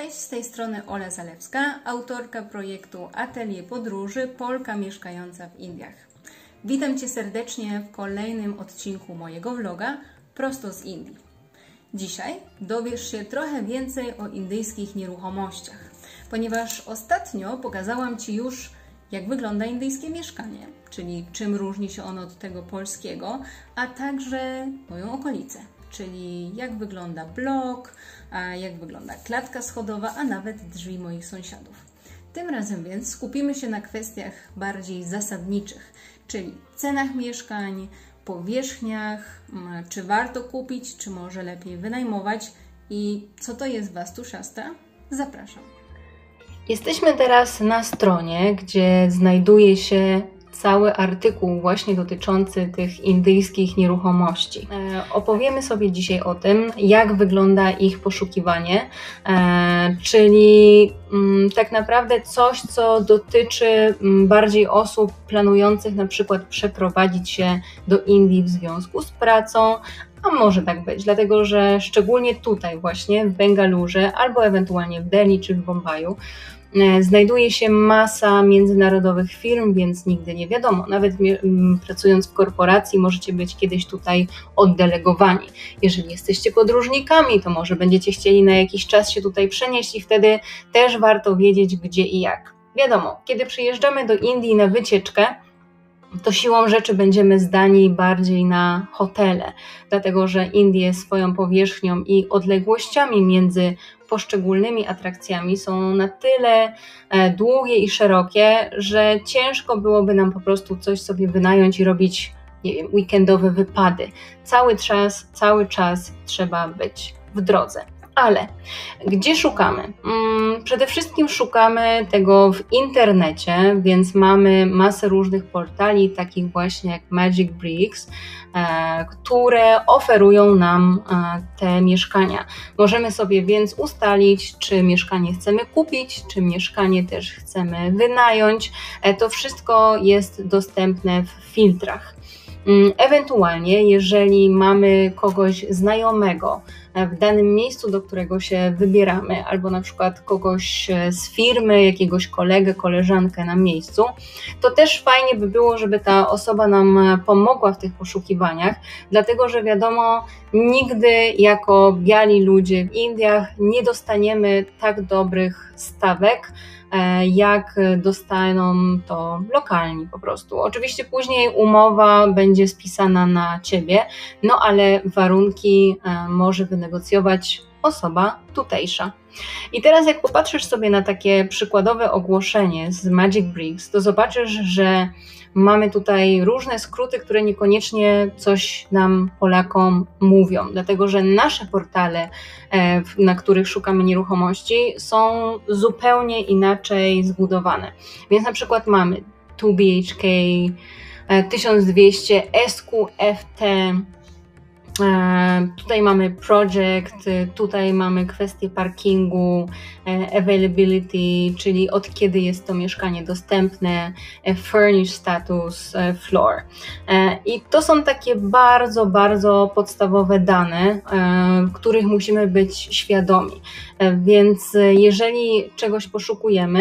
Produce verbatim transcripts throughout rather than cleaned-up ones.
Cześć, z tej strony Ola Zalewska, autorka projektu Atelier Podróży, Polka mieszkająca w Indiach. Witam Cię serdecznie w kolejnym odcinku mojego vloga prosto z Indii. Dzisiaj dowiesz się trochę więcej o indyjskich nieruchomościach, ponieważ ostatnio pokazałam Ci już, jak wygląda indyjskie mieszkanie, czyli czym różni się ono od tego polskiego, a także moją okolicę, czyli jak wygląda blok, a jak wygląda klatka schodowa, a nawet drzwi moich sąsiadów. Tym razem więc skupimy się na kwestiach bardziej zasadniczych, czyli cenach mieszkań, powierzchniach, czy warto kupić, czy może lepiej wynajmować i co to jest Vastu Shastra? Zapraszam. Jesteśmy teraz na stronie, gdzie znajduje się cały artykuł właśnie dotyczący tych indyjskich nieruchomości. E, opowiemy sobie dzisiaj o tym, jak wygląda ich poszukiwanie, e, czyli m, tak naprawdę coś, co dotyczy m, bardziej osób planujących na przykład przeprowadzić się do Indii w związku z pracą, a może tak być, dlatego że szczególnie tutaj właśnie w Bengalurze albo ewentualnie w Delhi czy w Bombaju znajduje się masa międzynarodowych firm, więc nigdy nie wiadomo. Nawet pracując w korporacji możecie być kiedyś tutaj oddelegowani. Jeżeli jesteście podróżnikami, to może będziecie chcieli na jakiś czas się tutaj przenieść i wtedy też warto wiedzieć gdzie i jak. Wiadomo, kiedy przyjeżdżamy do Indii na wycieczkę, to siłą rzeczy będziemy zdani bardziej na hotele, dlatego że Indie swoją powierzchnią i odległościami między poszczególnymi atrakcjami są na tyle długie i szerokie, że ciężko byłoby nam po prostu coś sobie wynająć i robić, nie wiem, weekendowe wypady. Cały czas, cały czas trzeba być w drodze. Ale gdzie szukamy? Przede wszystkim szukamy tego w internecie, więc mamy masę różnych portali, takich właśnie jak Magic Bricks, które oferują nam te mieszkania. Możemy sobie więc ustalić, czy mieszkanie chcemy kupić, czy mieszkanie też chcemy wynająć. To wszystko jest dostępne w filtrach. Ewentualnie, jeżeli mamy kogoś znajomego w danym miejscu, do którego się wybieramy, albo na przykład kogoś z firmy, jakiegoś kolegę, koleżankę na miejscu, to też fajnie by było, żeby ta osoba nam pomogła w tych poszukiwaniach, dlatego że wiadomo, nigdy jako biali ludzie w Indiach nie dostaniemy tak dobrych stawek, jak dostaną to lokalni po prostu. Oczywiście później umowa będzie spisana na Ciebie, no ale warunki może wynegocjować osoba tutejsza. I teraz jak popatrzysz sobie na takie przykładowe ogłoszenie z Magic Bricks, to zobaczysz, że mamy tutaj różne skróty, które niekoniecznie coś nam Polakom mówią, dlatego że nasze portale, na których szukamy nieruchomości, są zupełnie inaczej zbudowane. Więc na przykład mamy two B H K, tysiąc dwieście, S Q F T, tutaj mamy project, tutaj mamy kwestię parkingu, availability, czyli od kiedy jest to mieszkanie dostępne, furnished status, floor. I to są takie bardzo, bardzo podstawowe dane, których musimy być świadomi. Więc jeżeli czegoś poszukujemy,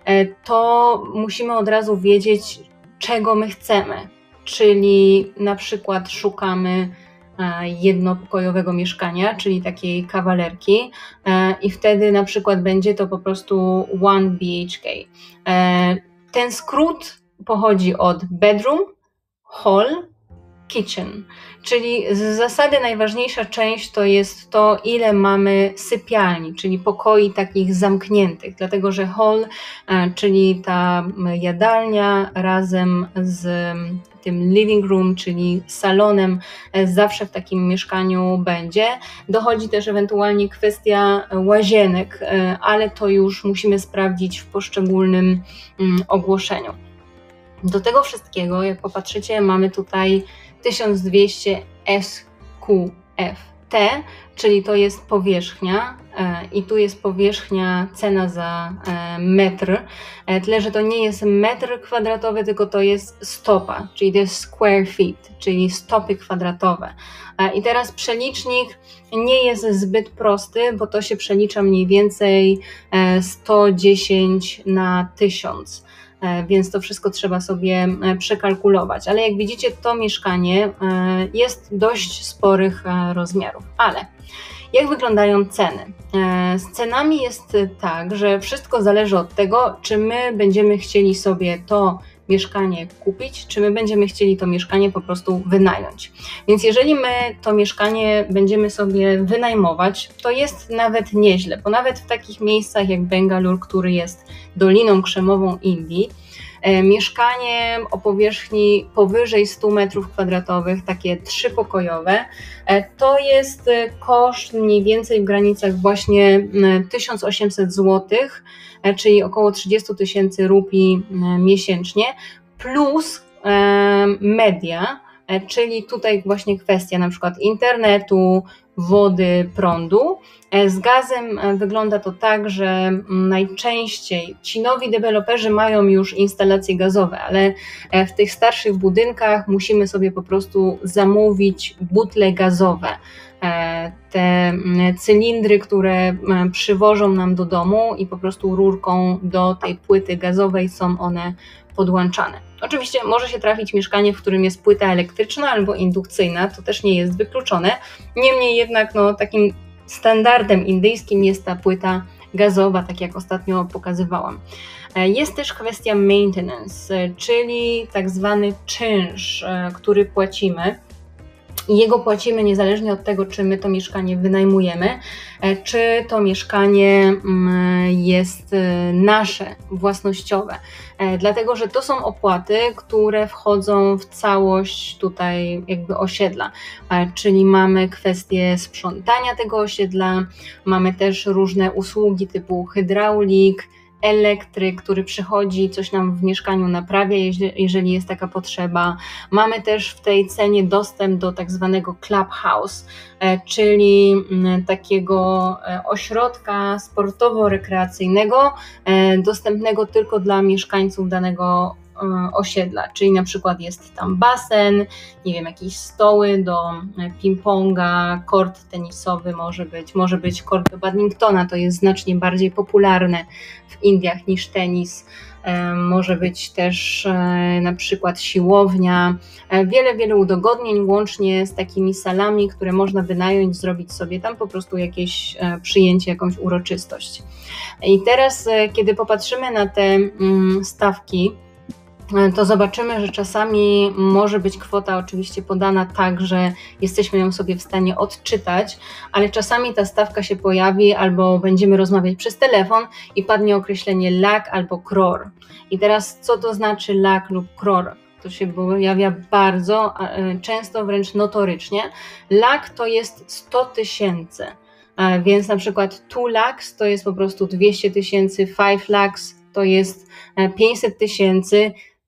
to musimy od razu wiedzieć, czego my chcemy. Czyli na przykład szukamy jednopokojowego mieszkania, czyli takiej kawalerki i wtedy na przykład będzie to po prostu one B H K. Ten skrót pochodzi od bedroom, hall, kitchen, czyli z zasady najważniejsza część to jest to, ile mamy sypialni, czyli pokoi takich zamkniętych, dlatego że hall, czyli ta jadalnia razem z tym living room, czyli salonem, zawsze w takim mieszkaniu będzie. Dochodzi też ewentualnie kwestia łazienek, ale to już musimy sprawdzić w poszczególnym ogłoszeniu. Do tego wszystkiego, jak popatrzycie, mamy tutaj tysiąc dwieście S Q F T, czyli to jest powierzchnia i tu jest powierzchnia, cena za metr, tyle że to nie jest metr kwadratowy, tylko to jest stopa, czyli to jest square feet, czyli stopy kwadratowe. I teraz przelicznik nie jest zbyt prosty, bo to się przelicza mniej więcej sto dziesięć na tysiąc. Więc to wszystko trzeba sobie przekalkulować. Ale jak widzicie, to mieszkanie jest dość sporych rozmiarów. Ale jak wyglądają ceny? Z cenami jest tak, że wszystko zależy od tego, czy my będziemy chcieli sobie to mieszkanie kupić, czy my będziemy chcieli to mieszkanie po prostu wynająć. Więc jeżeli my to mieszkanie będziemy sobie wynajmować, to jest nawet nieźle, bo nawet w takich miejscach jak Bengaluru, który jest Doliną Krzemową Indii, mieszkanie o powierzchni powyżej stu metrów kwadratowych, takie trzypokojowe, to jest koszt mniej więcej w granicach właśnie tysiąc osiemset złotych, czyli około trzydzieści tysięcy rupii miesięcznie, plus media, czyli tutaj właśnie kwestia na przykład internetu, wody, prądu. Z gazem wygląda to tak, że najczęściej ci nowi deweloperzy mają już instalacje gazowe, ale w tych starszych budynkach musimy sobie po prostu zamówić butle gazowe. Te cylindry, które przywożą nam do domu i po prostu rurką do tej płyty gazowej są one podłączane. Oczywiście może się trafić mieszkanie, w którym jest płyta elektryczna albo indukcyjna, to też nie jest wykluczone. Niemniej jednak no, takim standardem indyjskim jest ta płyta gazowa, tak jak ostatnio pokazywałam. Jest też kwestia maintenance, czyli tak zwany czynsz, który płacimy. I jego płacimy niezależnie od tego, czy my to mieszkanie wynajmujemy, czy to mieszkanie jest nasze, własnościowe. Dlatego, że to są opłaty, które wchodzą w całość tutaj jakby osiedla, czyli mamy kwestię sprzątania tego osiedla, mamy też różne usługi typu hydraulik, elektryk, który przychodzi, coś nam w mieszkaniu naprawia, jeżeli jest taka potrzeba. Mamy też w tej cenie dostęp do tak zwanego clubhouse, czyli takiego ośrodka sportowo-rekreacyjnego, dostępnego tylko dla mieszkańców danego osiedla, czyli na przykład jest tam basen, nie wiem, jakieś stoły do ping-ponga, kort tenisowy może być, może być kort do badmintona, to jest znacznie bardziej popularne w Indiach niż tenis, może być też na przykład siłownia, wiele, wiele udogodnień, łącznie z takimi salami, które można wynająć, zrobić sobie tam po prostu jakieś przyjęcie, jakąś uroczystość. I teraz, kiedy popatrzymy na te stawki, to zobaczymy, że czasami może być kwota oczywiście podana tak, że jesteśmy ją sobie w stanie odczytać, ale czasami ta stawka się pojawi albo będziemy rozmawiać przez telefon i padnie określenie lakh albo crore. I teraz co to znaczy lakh lub crore? To się pojawia bardzo często, wręcz notorycznie. Lakh to jest sto tysięcy, więc na przykład two lakhs to jest po prostu dwieście tysięcy, five lakhs to jest pięćset tysięcy,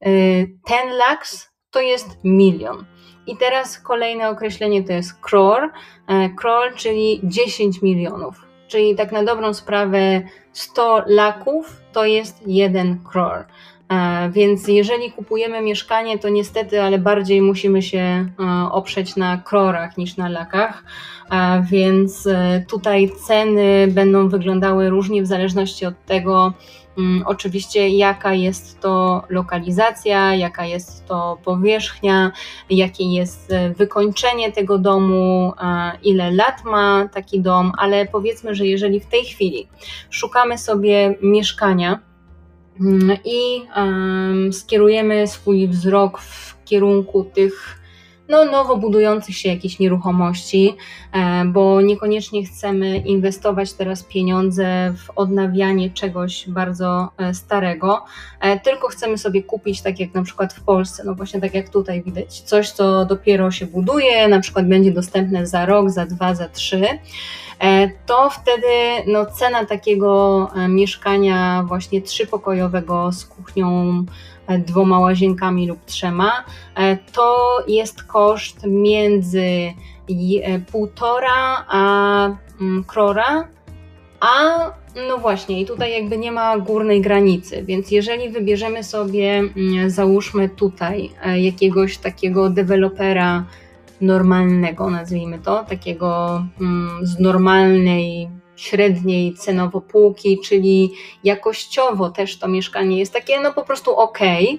ten lakhs to jest milion. I teraz kolejne określenie to jest crore, crore, czyli dziesięć milionów, czyli tak na dobrą sprawę sto laków to jest jeden crore. Więc jeżeli kupujemy mieszkanie, to niestety, ale bardziej musimy się oprzeć na crorach niż na lakach, więc tutaj ceny będą wyglądały różnie w zależności od tego, oczywiście jaka jest to lokalizacja, jaka jest to powierzchnia, jakie jest wykończenie tego domu, ile lat ma taki dom, ale powiedzmy, że jeżeli w tej chwili szukamy sobie mieszkania i skierujemy swój wzrok w kierunku tych no, nowo budujących się jakichś nieruchomości, bo niekoniecznie chcemy inwestować teraz pieniądze w odnawianie czegoś bardzo starego, tylko chcemy sobie kupić, tak jak na przykład w Polsce, no właśnie tak jak tutaj widać, coś, co dopiero się buduje, na przykład będzie dostępne za rok, za dwa, za trzy, to wtedy no, cena takiego mieszkania właśnie trzypokojowego z kuchnią dwoma łazienkami lub trzema, to jest koszt między półtora a krora, a no właśnie i tutaj jakby nie ma górnej granicy, więc jeżeli wybierzemy sobie, załóżmy tutaj jakiegoś takiego dewelopera normalnego, nazwijmy to, takiego z normalnej, średniej cenowo półki, czyli jakościowo też to mieszkanie jest takie no po prostu ok,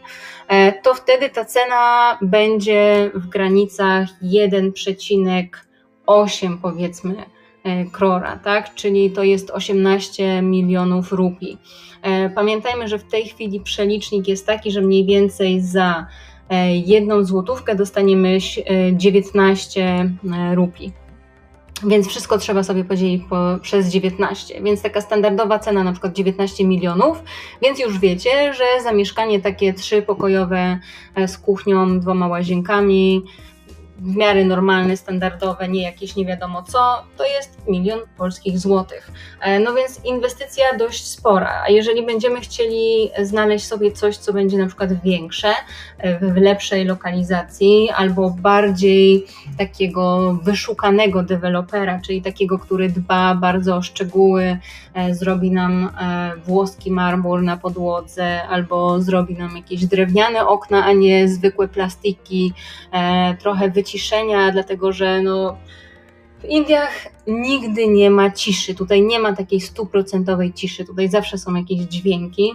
to wtedy ta cena będzie w granicach jeden przecinek osiem powiedzmy krora, tak? Czyli to jest osiemnaście milionów rupii. Pamiętajmy, że w tej chwili przelicznik jest taki, że mniej więcej za jedną złotówkę dostaniemy dziewiętnaście rupii. Więc wszystko trzeba sobie podzielić po, przez dziewiętnaście, więc taka standardowa cena na przykład dziewiętnaście milionów, więc już wiecie, że za mieszkanie takie trzypokojowe z kuchnią, dwoma łazienkami, w miarę normalne, standardowe, nie jakieś nie wiadomo co, to jest milion polskich złotych. No więc inwestycja dość spora, a jeżeli będziemy chcieli znaleźć sobie coś, co będzie na przykład większe, w lepszej lokalizacji albo bardziej takiego wyszukanego dewelopera, czyli takiego, który dba bardzo o szczegóły, zrobi nam włoski marmur na podłodze albo zrobi nam jakieś drewniane okna, a nie zwykłe plastiki, trochę wyciszenia, dlatego że no, w Indiach nigdy nie ma ciszy, tutaj nie ma takiej stuprocentowej ciszy, tutaj zawsze są jakieś dźwięki.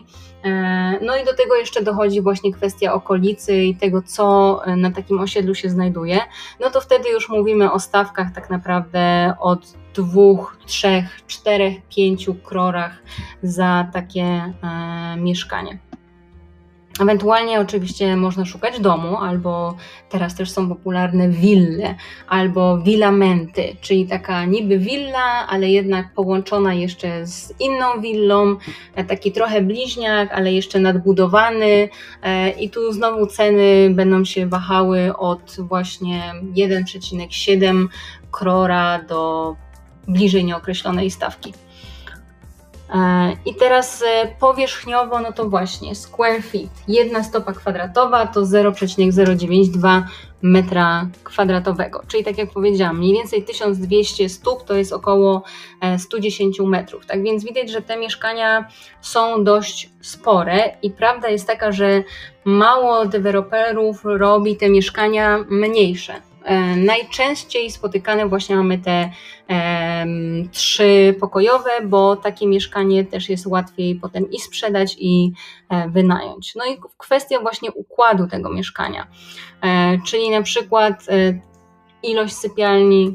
No i do tego jeszcze dochodzi właśnie kwestia okolicy i tego, co na takim osiedlu się znajduje, no to wtedy już mówimy o stawkach tak naprawdę od dwóch, trzech, czterech, pięciu krorach za takie e, mieszkanie. Ewentualnie oczywiście można szukać domu, albo teraz też są popularne wille, albo willamenty, czyli taka niby willa, ale jednak połączona jeszcze z inną willą, taki trochę bliźniak, ale jeszcze nadbudowany i tu znowu ceny będą się wahały od właśnie jeden przecinek siedem krora do bliżej nieokreślonej stawki. I teraz powierzchniowo, no to właśnie square feet, jedna stopa kwadratowa to zero przecinek zero dziewięćdziesiąt dwa metra kwadratowego, czyli tak jak powiedziałam, mniej więcej tysiąc dwieście stóp to jest około sto dziesięć metrów, tak więc widać, że te mieszkania są dość spore i prawda jest taka, że mało deweloperów robi te mieszkania mniejsze. Najczęściej spotykane właśnie mamy te e, trzypokojowe, bo takie mieszkanie też jest łatwiej potem i sprzedać i e, wynająć. No i kwestia właśnie układu tego mieszkania, e, czyli na przykład e, ilość sypialni,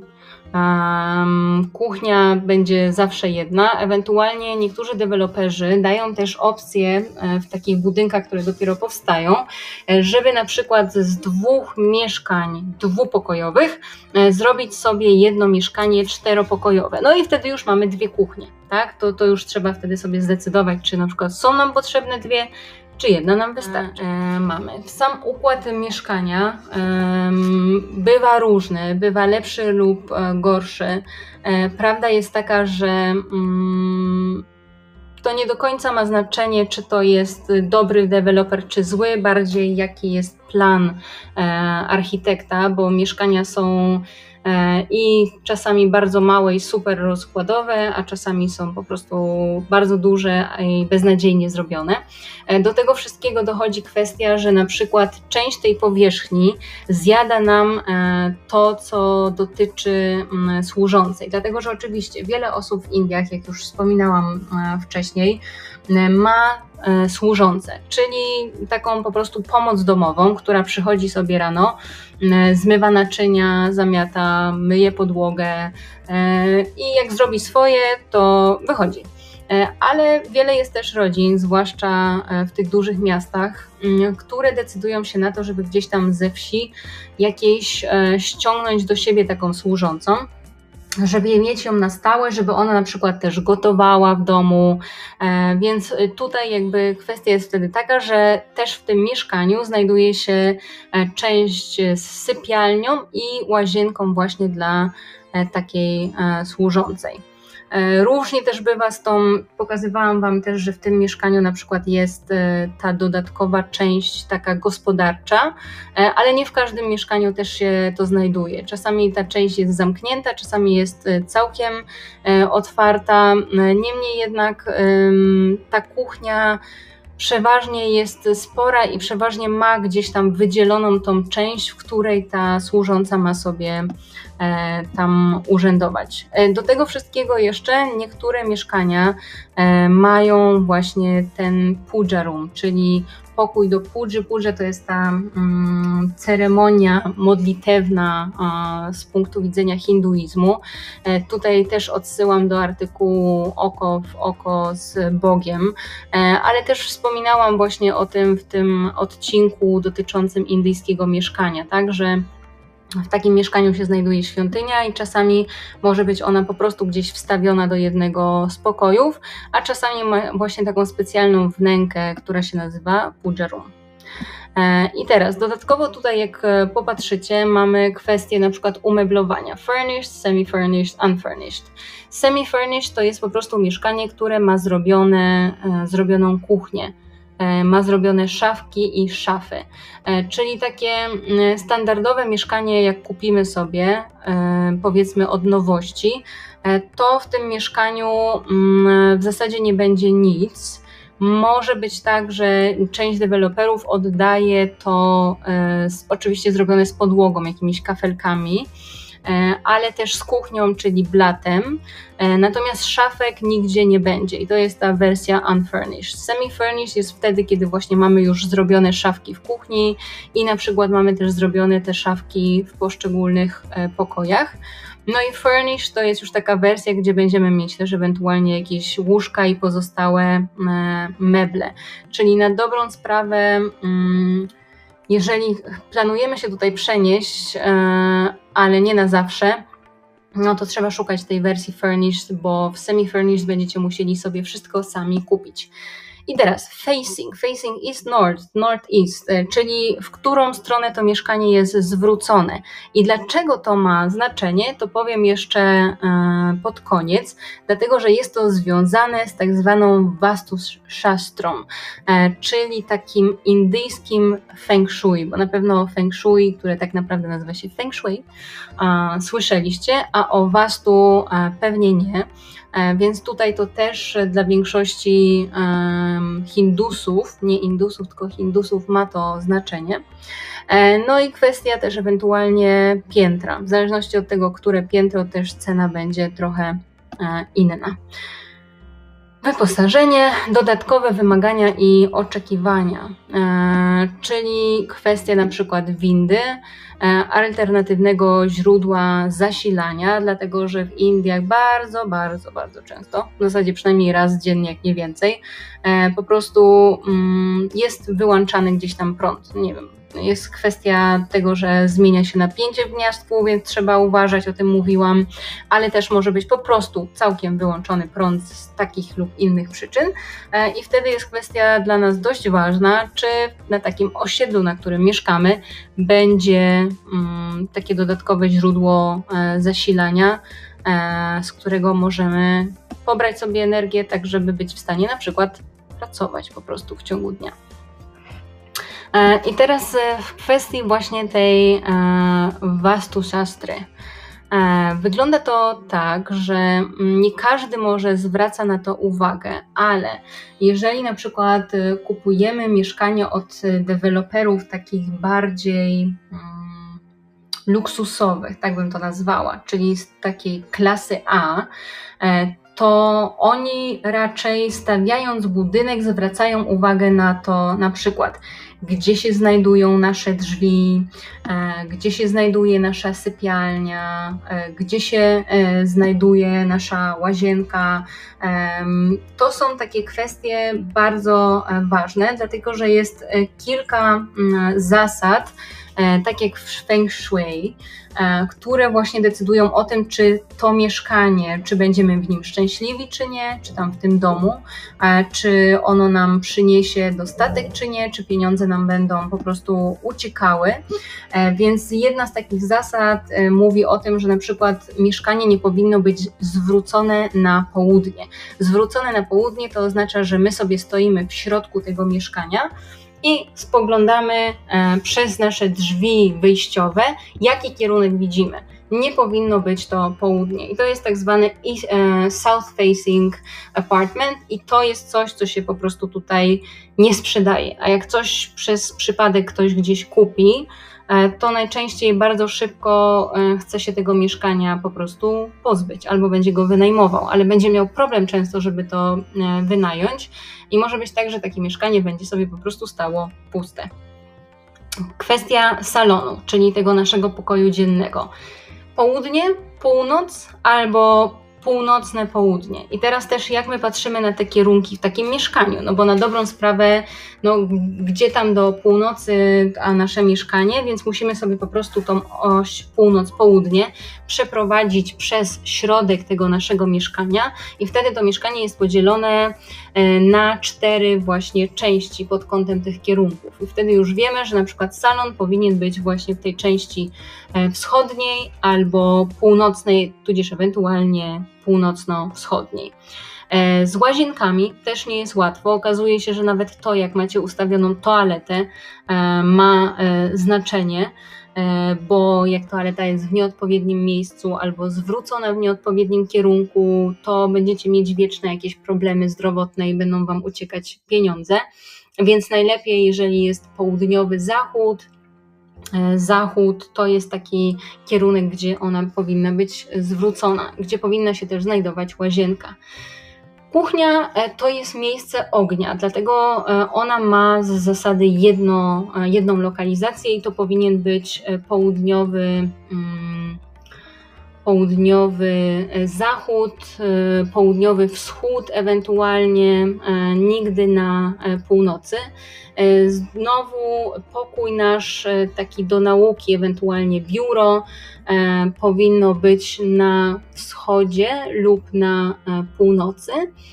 Um, kuchnia będzie zawsze jedna, ewentualnie niektórzy deweloperzy dają też opcję w takich budynkach, które dopiero powstają, żeby na przykład z dwóch mieszkań dwupokojowych zrobić sobie jedno mieszkanie czteropokojowe. No i wtedy już mamy dwie kuchnie, tak? To, to już trzeba wtedy sobie zdecydować, czy na przykład są nam potrzebne dwie, czy jedna nam wystarczy. E, mamy. Sam układ mieszkania e, bywa różny, bywa lepszy lub e, gorszy. E, prawda jest taka, że mm, to nie do końca ma znaczenie, czy to jest dobry deweloper, czy zły, bardziej jaki jest plan e, architekta, bo mieszkania są i czasami bardzo małe i super rozkładowe, a czasami są po prostu bardzo duże i beznadziejnie zrobione. Do tego wszystkiego dochodzi kwestia, że na przykład część tej powierzchni zjada nam to, co dotyczy służącej, dlatego że oczywiście wiele osób w Indiach, jak już wspominałam wcześniej, ma służące, czyli taką po prostu pomoc domową, która przychodzi sobie rano, zmywa naczynia, zamiata, myje podłogę i jak zrobi swoje, to wychodzi. Ale wiele jest też rodzin, zwłaszcza w tych dużych miastach, które decydują się na to, żeby gdzieś tam ze wsi jakieś ściągnąć do siebie taką służącą, żeby mieć ją na stałe, żeby ona na przykład też gotowała w domu, więc tutaj jakby kwestia jest wtedy taka, że też w tym mieszkaniu znajduje się część z sypialnią i łazienką właśnie dla takiej służącej. Różnie też bywa z tą, pokazywałam Wam też, że w tym mieszkaniu na przykład jest ta dodatkowa część taka gospodarcza, ale nie w każdym mieszkaniu też się to znajduje. Czasami ta część jest zamknięta, czasami jest całkiem otwarta, niemniej jednak ta kuchnia przeważnie jest spora i przeważnie ma gdzieś tam wydzieloną tą część, w której ta służąca ma sobie e, tam urzędować. E, do tego wszystkiego jeszcze niektóre mieszkania e, mają właśnie ten puja room, czyli pokój do pudży. Pudża to jest ta mm, ceremonia modlitewna a, z punktu widzenia hinduizmu. E, tutaj też odsyłam do artykułu Oko w oko z Bogiem, e, ale też wspominałam właśnie o tym w tym odcinku dotyczącym indyjskiego mieszkania, tak, że w takim mieszkaniu się znajduje świątynia i czasami może być ona po prostu gdzieś wstawiona do jednego z pokojów, a czasami ma właśnie taką specjalną wnękę, która się nazywa puja room. I teraz dodatkowo tutaj, jak popatrzycie, mamy kwestię na przykład umeblowania furnished, semi-furnished, unfurnished. Semi-furnished to jest po prostu mieszkanie, które ma zrobione, zrobioną kuchnię. Ma zrobione szafki i szafy, czyli takie standardowe mieszkanie, jak kupimy sobie, powiedzmy od nowości, to w tym mieszkaniu w zasadzie nie będzie nic. Może być tak, że część deweloperów oddaje to oczywiście zrobione z podłogą, jakimiś kafelkami, ale też z kuchnią, czyli blatem, natomiast szafek nigdzie nie będzie i to jest ta wersja unfurnished. Semi-furnished jest wtedy, kiedy właśnie mamy już zrobione szafki w kuchni i na przykład mamy też zrobione te szafki w poszczególnych pokojach. No i furnished to jest już taka wersja, gdzie będziemy mieć też ewentualnie jakieś łóżka i pozostałe meble, czyli na dobrą sprawę jeżeli planujemy się tutaj przenieść, ale nie na zawsze, no to trzeba szukać tej wersji furnished, bo w semi-furnished będziecie musieli sobie wszystko sami kupić. I teraz facing, facing east north, north east, czyli w którą stronę to mieszkanie jest zwrócone. I dlaczego to ma znaczenie, to powiem jeszcze pod koniec, dlatego że jest to związane z tak zwaną Vastu Shastrą, czyli takim indyjskim feng shui, bo na pewno o feng shui, które tak naprawdę nazywa się feng shui, słyszeliście, a o Vastu pewnie nie. Więc tutaj to też dla większości Hindusów, nie Indusów, tylko Hindusów ma to znaczenie. No i kwestia też ewentualnie piętra. W zależności od tego, które piętro, też cena będzie trochę inna. Wyposażenie, dodatkowe wymagania i oczekiwania, czyli kwestia na przykład windy, alternatywnego źródła zasilania, dlatego że w Indiach bardzo, bardzo, bardzo często, w zasadzie przynajmniej raz dziennie, jak nie więcej, po prostu jest wyłączany gdzieś tam prąd, nie wiem. Jest kwestia tego, że zmienia się napięcie w gniazdku, więc trzeba uważać, o tym mówiłam, ale też może być po prostu całkiem wyłączony prąd z takich lub innych przyczyn i wtedy jest kwestia dla nas dość ważna, czy na takim osiedlu, na którym mieszkamy, będzie um, takie dodatkowe źródło e, zasilania, e, z którego możemy pobrać sobie energię, tak żeby być w stanie na przykład pracować po prostu w ciągu dnia. I teraz w kwestii właśnie tej Vastu Shastry. Wygląda to tak, że nie każdy może zwraca na to uwagę, ale jeżeli na przykład kupujemy mieszkanie od deweloperów takich bardziej luksusowych, tak bym to nazwała, czyli z takiej klasy A, to oni raczej stawiając budynek zwracają uwagę na to na przykład, gdzie się znajdują nasze drzwi, gdzie się znajduje nasza sypialnia, gdzie się znajduje nasza łazienka. To są takie kwestie bardzo ważne, dlatego że jest kilka zasad, tak jak w Feng Shui, które właśnie decydują o tym, czy to mieszkanie, czy będziemy w nim szczęśliwi, czy nie, czy tam w tym domu, czy ono nam przyniesie dostatek, czy nie, czy pieniądze nam będą po prostu uciekały. Więc jedna z takich zasad mówi o tym, że na przykład mieszkanie nie powinno być zwrócone na południe. Zwrócone na południe to oznacza, że my sobie stoimy w środku tego mieszkania i spoglądamy przez nasze drzwi wyjściowe, jaki kierunek widzimy. Nie powinno być to południe. I to jest tak zwany south facing apartment i to jest coś, co się po prostu tutaj nie sprzedaje. A jak coś przez przypadek ktoś gdzieś kupi, to najczęściej bardzo szybko chce się tego mieszkania po prostu pozbyć albo będzie go wynajmował, ale będzie miał problem często, żeby to wynająć i może być tak, że takie mieszkanie będzie sobie po prostu stało puste. Kwestia salonu, czyli tego naszego pokoju dziennego. Południe, północ albo północne południe. I teraz też jak my patrzymy na te kierunki w takim mieszkaniu, no bo na dobrą sprawę, no gdzie tam do północy, a nasze mieszkanie, więc musimy sobie po prostu tą oś północ-południe przeprowadzić przez środek tego naszego mieszkania i wtedy to mieszkanie jest podzielone na cztery właśnie części pod kątem tych kierunków. I wtedy już wiemy, że na przykład salon powinien być właśnie w tej części wschodniej albo północnej, tudzież ewentualnie północno-wschodniej. Z łazienkami też nie jest łatwo. Okazuje się, że nawet to, jak macie ustawioną toaletę, ma znaczenie, bo jak toaleta jest w nieodpowiednim miejscu albo zwrócona w nieodpowiednim kierunku, to będziecie mieć wieczne jakieś problemy zdrowotne i będą Wam uciekać pieniądze. Więc najlepiej, jeżeli jest południowy zachód, Zachód to jest taki kierunek, gdzie ona powinna być zwrócona, gdzie powinna się też znajdować łazienka. Kuchnia to jest miejsce ognia, dlatego ona ma z zasady jedno, jedną lokalizację i to powinien być południowy, południowy zachód, południowy wschód, ewentualnie nigdy na północy. Znowu pokój nasz taki do nauki, ewentualnie biuro powinno być na wschodzie lub na północy.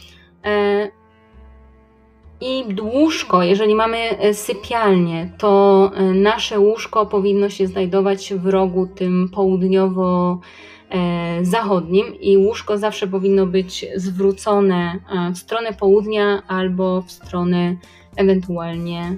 I łóżko, jeżeli mamy sypialnię, to nasze łóżko powinno się znajdować w rogu tym południowo-zachodnim i łóżko zawsze powinno być zwrócone w stronę południa albo w stronę ewentualnie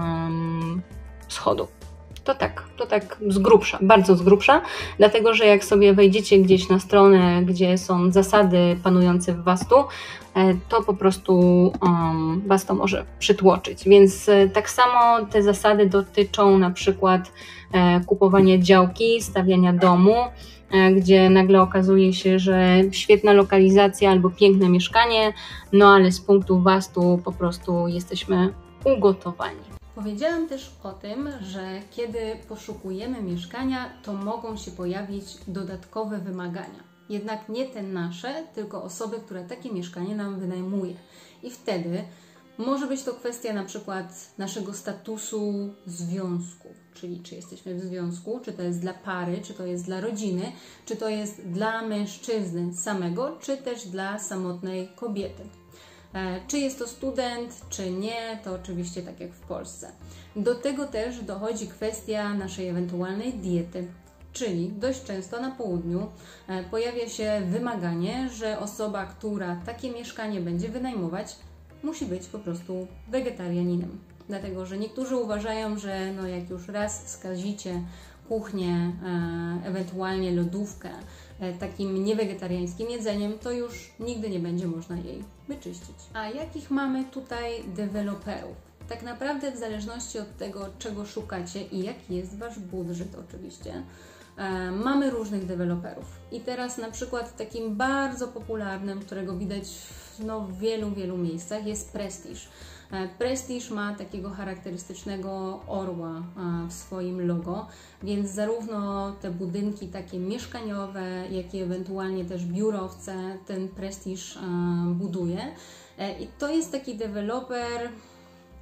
um, wschodu. To tak, to tak z grubsza, bardzo z grubsza, dlatego że jak sobie wejdziecie gdzieś na stronę, gdzie są zasady panujące w wastu, to po prostu um, was to może przytłoczyć. Więc tak samo te zasady dotyczą na przykład e, kupowania działki, stawiania domu, e, gdzie nagle okazuje się, że świetna lokalizacja albo piękne mieszkanie, no ale z punktu wastu po prostu jesteśmy ugotowani. Powiedziałam też o tym, że kiedy poszukujemy mieszkania, to mogą się pojawić dodatkowe wymagania. Jednak nie te nasze, tylko osoby, która takie mieszkanie nam wynajmuje. I wtedy może być to kwestia na przykład naszego statusu związku, czyli czy jesteśmy w związku, czy to jest dla pary, czy to jest dla rodziny, czy to jest dla mężczyzny samego, czy też dla samotnej kobiety. Czy jest to student, czy nie, to oczywiście tak jak w Polsce. Do tego też dochodzi kwestia naszej ewentualnej diety, czyli dość często na południu pojawia się wymaganie, że osoba, która takie mieszkanie będzie wynajmować, musi być po prostu wegetarianinem. Dlatego, że niektórzy uważają, że no jak już raz skazicie kuchnię, ewentualnie lodówkę takim niewegetariańskim jedzeniem, to już nigdy nie będzie można jej wyczyścić. A jakich mamy tutaj deweloperów? Tak naprawdę w zależności od tego, czego szukacie i jaki jest Wasz budżet oczywiście, mamy różnych deweloperów. I teraz na przykład takim bardzo popularnym, którego widać w, no, w wielu, wielu miejscach, jest Prestige. Prestige ma takiego charakterystycznego orła w swoim logo, więc zarówno te budynki takie mieszkaniowe, jak i ewentualnie też biurowce ten Prestige buduje. I to jest taki deweloper,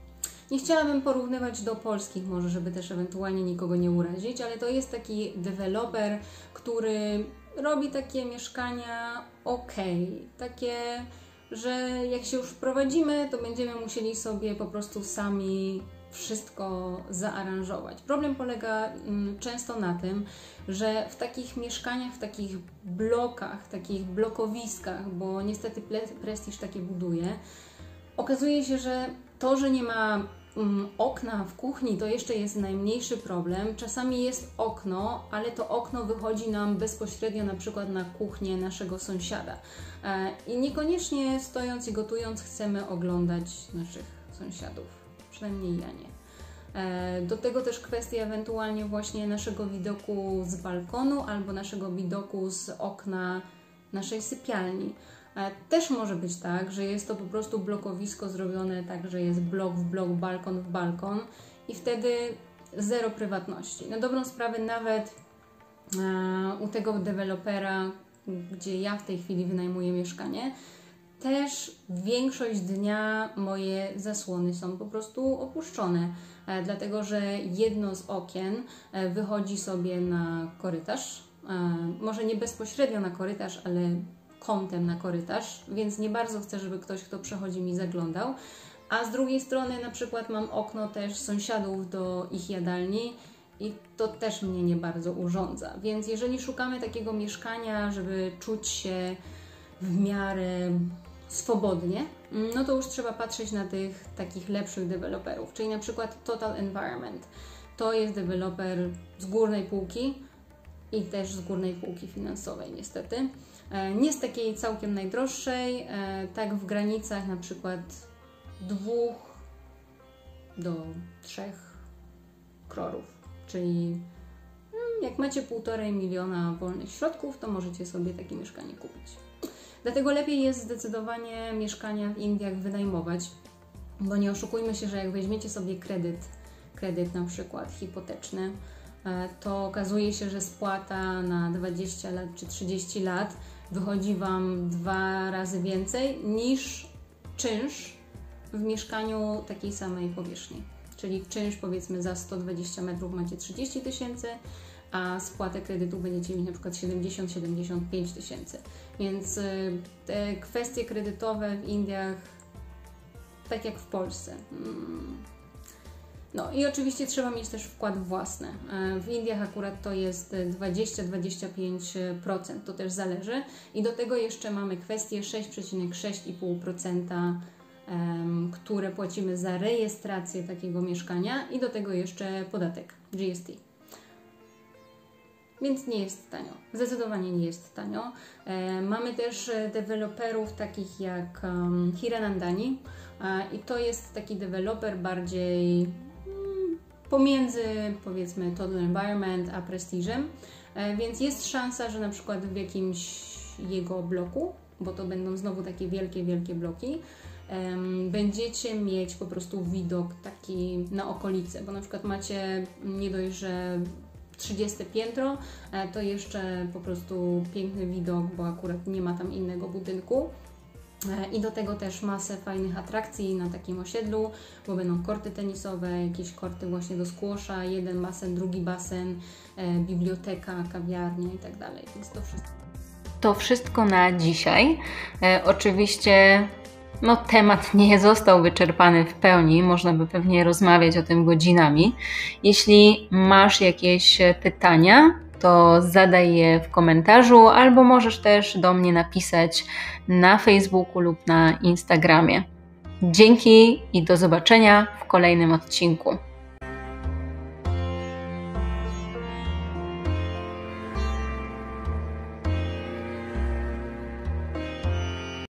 Nie chciałabym porównywać do polskich może, żeby też ewentualnie nikogo nie urazić, ale to jest taki deweloper, który robi takie mieszkania ok, takie, że jak się już wprowadzimy, to będziemy musieli sobie po prostu sami wszystko zaaranżować. Problem polega mm, często na tym, że w takich mieszkaniach, w takich blokach, takich blokowiskach, bo niestety Prestige takie buduje, okazuje się, że to, że nie ma um, okna w kuchni, to jeszcze jest najmniejszy problem. Czasami jest okno, ale to okno wychodzi nam bezpośrednio na przykład na kuchnię naszego sąsiada. E, I niekoniecznie stojąc i gotując chcemy oglądać naszych sąsiadów. Przynajmniej ja nie. E, do tego też kwestia ewentualnie właśnie naszego widoku z balkonu albo naszego widoku z okna naszej sypialni. Też może być tak, że jest to po prostu blokowisko zrobione tak, że jest blok w blok, balkon w balkon i wtedy zero prywatności. Na dobrą sprawę nawet e, u tego dewelopera, gdzie ja w tej chwili wynajmuję mieszkanie, też większość dnia moje zasłony są po prostu opuszczone, e, dlatego że jedno z okien e, wychodzi sobie na korytarz, e, może nie bezpośrednio na korytarz, ale kątem na korytarz, więc nie bardzo chcę, żeby ktoś, kto przechodzi, mi zaglądał. A z drugiej strony na przykład mam okno też sąsiadów do ich jadalni i to też mnie nie bardzo urządza. Więc jeżeli szukamy takiego mieszkania, żeby czuć się w miarę swobodnie, no to już trzeba patrzeć na tych takich lepszych deweloperów, czyli na przykład Total Environment. To jest deweloper z górnej półki i też z górnej półki finansowej niestety. Nie z takiej całkiem najdroższej, tak w granicach na przykład dwóch do trzech krorów, czyli jak macie półtorej miliona wolnych środków, to możecie sobie takie mieszkanie kupić. Dlatego lepiej jest zdecydowanie mieszkania w Indiach wynajmować, bo nie oszukujmy się, że jak weźmiecie sobie kredyt, kredyt na przykład hipoteczny, to okazuje się, że spłata na dwadzieścia lat czy trzydzieści lat wychodzi Wam dwa razy więcej niż czynsz w mieszkaniu takiej samej powierzchni. Czyli czynsz powiedzmy za sto dwadzieścia metrów macie trzydzieści tysięcy, a spłatę kredytu będziecie mieć na przykład siedemdziesiąt do siedemdziesięciu pięciu tysięcy. Więc te kwestie kredytowe w Indiach, tak jak w Polsce. No i oczywiście trzeba mieć też wkład własny. W Indiach akurat to jest dwadzieścia do dwudziestu pięciu procent, to też zależy. I do tego jeszcze mamy kwestię sześć przecinek sześć procent, które płacimy za rejestrację takiego mieszkania i do tego jeszcze podatek G S T. Więc nie jest tanio. Zdecydowanie nie jest tanio. E, mamy też deweloperów takich jak um, Hiranandani e, i to jest taki deweloper bardziej mm, pomiędzy powiedzmy Total Environment a Prestige'em, e, więc jest szansa, że na przykład w jakimś jego bloku, bo to będą znowu takie wielkie, wielkie bloki, e, będziecie mieć po prostu widok taki na okolice, bo na przykład macie nie dość, że trzydzieste piętro, to jeszcze po prostu piękny widok, bo akurat nie ma tam innego budynku. I do tego też masę fajnych atrakcji na takim osiedlu, bo będą korty tenisowe, jakieś korty właśnie do squasha, jeden basen, drugi basen, e, biblioteka, kawiarnia i tak dalej. Więc to wszystko. To wszystko na dzisiaj. E, oczywiście no, temat nie został wyczerpany w pełni, można by pewnie rozmawiać o tym godzinami. Jeśli masz jakieś pytania, to zadaj je w komentarzu albo możesz też do mnie napisać na Facebooku lub na Instagramie. Dzięki i do zobaczenia w kolejnym odcinku.